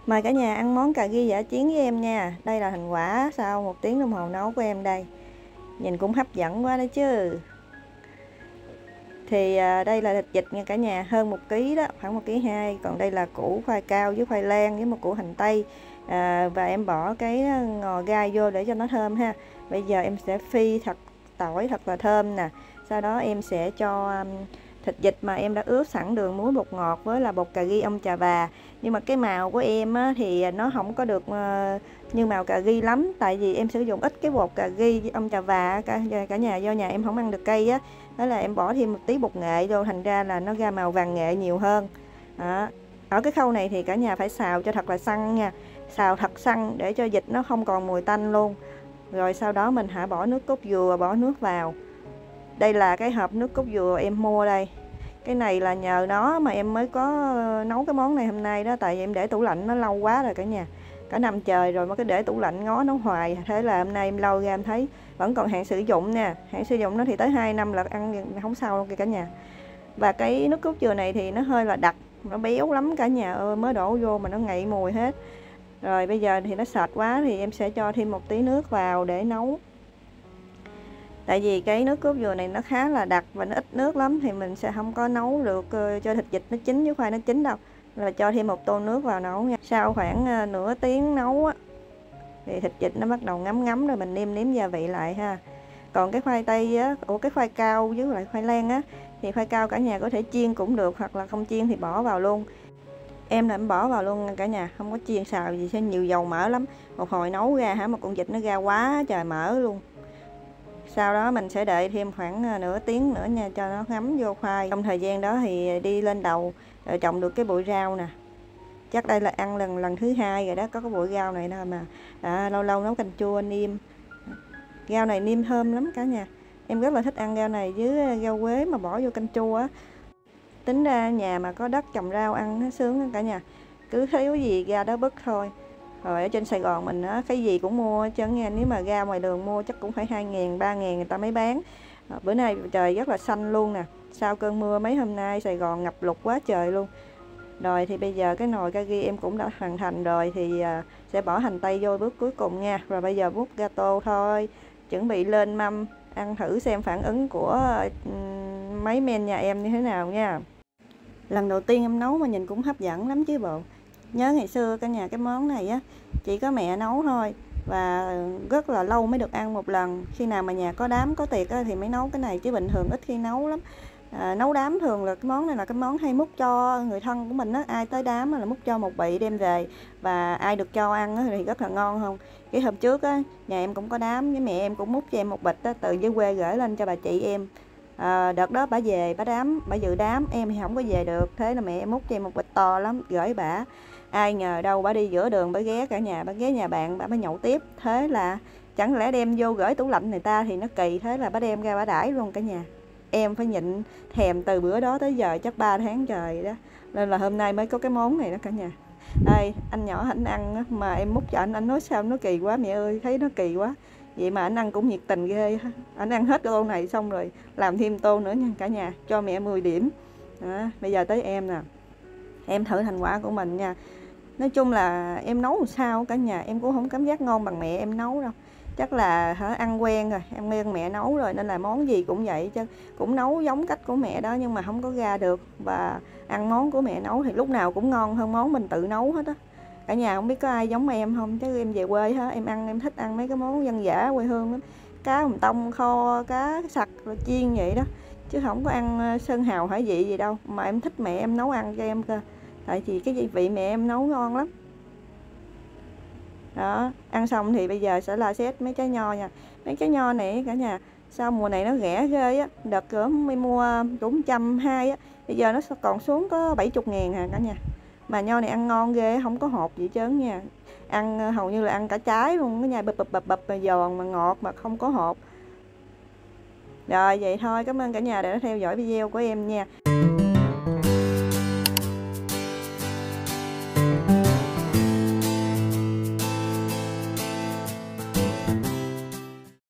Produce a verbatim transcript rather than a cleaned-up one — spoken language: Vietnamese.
Mời cả nhà ăn món cà ri dã chiến với em nha. Đây là thành quả sau một tiếng đồng hồ nấu của em đây. Nhìn cũng hấp dẫn quá đó chứ. Thì à, đây là thịt vịt nha cả nhà, hơn một ký đó, khoảng một ký hai. Còn đây là củ khoai cao với khoai lang với một củ hành tây. À, và em bỏ cái ngò gai vô để cho nó thơm ha. Bây giờ em sẽ phi thật tỏi thật là thơm nè. Sau đó em sẽ cho um, thịt vịt mà em đã ướp sẵn đường muối bột ngọt với là bột cà ri ông trà và. Nhưng mà cái màu của em á, thì nó không có được uh, như màu cà ri lắm, tại vì em sử dụng ít cái bột cà ri với ông trà và cả, cả nhà, do nhà em không ăn được cay á, đó là em bỏ thêm một tí bột nghệ vô, thành ra là nó ra màu vàng nghệ nhiều hơn đó. Ở cái khâu này thì cả nhà phải xào cho thật là săn nha, xào thật săn để cho vịt nó không còn mùi tanh luôn. Rồi sau đó mình hãy bỏ nước cốt dừa, bỏ nước vào. Đây là cái hộp nước cốt dừa em mua đây. Cái này là nhờ nó mà em mới có nấu cái món này hôm nay đó, tại vì em để tủ lạnh nó lâu quá rồi cả nhà, cả năm trời rồi mà cứ để tủ lạnh ngó nó hoài. Thế là hôm nay em lâu ra em thấy vẫn còn hạn sử dụng nè, hạn sử dụng nó thì tới hai năm là ăn không sao đâu kìa cả nhà. Và cái nước cốt dừa này thì nó hơi là đặc, nó béo lắm cả nhà ơi, mới đổ vô mà nó ngậy mùi hết. Rồi bây giờ thì nó sệt quá thì em sẽ cho thêm một tí nước vào để nấu. Tại vì cái nước cốt dừa này nó khá là đặc và nó ít nước lắm, thì mình sẽ không có nấu được cho thịt vịt nó chín với khoai nó chín đâu. Là cho thêm một tô nước vào nấu nha. Sau khoảng nửa tiếng nấu á, thì thịt vịt nó bắt đầu ngấm ngấm rồi mình nêm nếm gia vị lại ha. Còn cái khoai tây á, ủa cái khoai cao với lại khoai lang á, thì khoai cao cả nhà có thể chiên cũng được, hoặc là không chiên thì bỏ vào luôn. Em là em bỏ vào luôn cả nhà, không có chiên xào gì sẽ nhiều dầu mỡ lắm. Một hồi nấu ra hả, một con vịt nó ra quá trời mỡ luôn. Sau đó mình sẽ đợi thêm khoảng nửa tiếng nữa nha, cho nó ngấm vô khoai. Trong thời gian đó thì đi lên đầu trồng được cái bụi rau nè. Chắc đây là ăn lần lần thứ hai rồi đó, có cái bụi rau này nè mà à, lâu lâu nấu canh chua niêm. Rau này niêm thơm lắm cả nhà. Em rất là thích ăn rau này với rau quế mà bỏ vô canh chua á. Tính ra nhà mà có đất trồng rau ăn nó sướng cả nhà. Cứ thiếu gì ra đó bứt thôi. Rồi ở trên Sài Gòn mình á, cái gì cũng mua chứ nha, nếu mà ra ngoài đường mua chắc cũng phải hai ngàn, ba ngàn người ta mới bán. À, bữa nay trời rất là xanh luôn nè. Sau cơn mưa mấy hôm nay Sài Gòn ngập lụt quá trời luôn. Rồi thì bây giờ cái nồi cà ri em cũng đã hoàn thành rồi, thì à, sẽ bỏ hành tây vô bước cuối cùng nha. Rồi bây giờ múc ra tô thôi, chuẩn bị lên mâm ăn thử xem phản ứng của um, mấy men nhà em như thế nào nha. Lần đầu tiên em nấu mà nhìn cũng hấp dẫn lắm chứ bộ. Nhớ ngày xưa cả nhà, cái món này á chỉ có mẹ nấu thôi, và rất là lâu mới được ăn một lần. Khi nào mà nhà có đám có tiệc á, thì mới nấu cái này, chứ bình thường ít khi nấu lắm. À, nấu đám thường là cái món này là cái món hay múc cho người thân của mình á, ai tới đám là múc cho một bị đem về, và ai được cho ăn á, thì rất là ngon không. Cái hôm trước á, nhà em cũng có đám với mẹ em cũng múc cho em một bịch á, từ dưới quê gửi lên cho bà chị em. À, đợt đó bà về bà đám, bà dự đám, em thì không có về được, thế là mẹ em múc cho em một bịch to lắm gửi bà. Ai ngờ đâu bà đi giữa đường bà ghé cả nhà, bà ghé nhà bạn bà mới nhậu tiếp, thế là chẳng lẽ đem vô gửi tủ lạnh người ta thì nó kỳ, thế là bà đem ra bà đãi luôn cả nhà. Em phải nhịn thèm từ bữa đó tới giờ chắc ba tháng trời đó, nên là hôm nay mới có cái món này đó cả nhà. Đây anh nhỏ anh ăn mà em múc cho anh, anh nói sao nó kỳ quá mẹ ơi, thấy nó kỳ quá. Vậy mà anh ăn cũng nhiệt tình ghê. Anh ăn hết cái tô này xong rồi làm thêm tô nữa nha cả nhà, cho mẹ mười điểm đó. Bây giờ tới em nè, em thử thành quả của mình nha. Nói chung là em nấu làm sao cả nhà, em cũng không cảm giác ngon bằng mẹ em nấu đâu. Chắc là hả, ăn quen rồi, ăn quen mẹ nấu rồi, nên là món gì cũng vậy chứ, cũng nấu giống cách của mẹ đó nhưng mà không có ra được. Và ăn món của mẹ nấu thì lúc nào cũng ngon hơn món mình tự nấu hết á. Cả nhà không biết có ai giống em không, chứ em về quê hết em ăn, em thích ăn mấy cái món dân dã quê hương lắm. Cá hồng tông kho, cá sặc rồi chiên vậy đó, chứ không có ăn sơn hào hải vị gì đâu. Mà em thích mẹ em nấu ăn cho em cơ, tại vì cái vị mẹ em nấu ngon lắm đó. Ăn xong thì bây giờ sẽ là xét mấy trái nho nha. Mấy trái nho này cả nhà, sao mùa này nó rẻ ghê á, đợt cửa mới mua cũng trăm hai á, bây giờ nó còn xuống có bảy chục ngàn à cả nhà. Mà nho này ăn ngon ghê, không có hột gì trơn nha. Ăn hầu như là ăn cả trái luôn cái nhà, bập bập bập bập mà giòn mà ngọt mà không có hột. Rồi vậy thôi, cảm ơn cả nhà đã theo dõi video của em nha.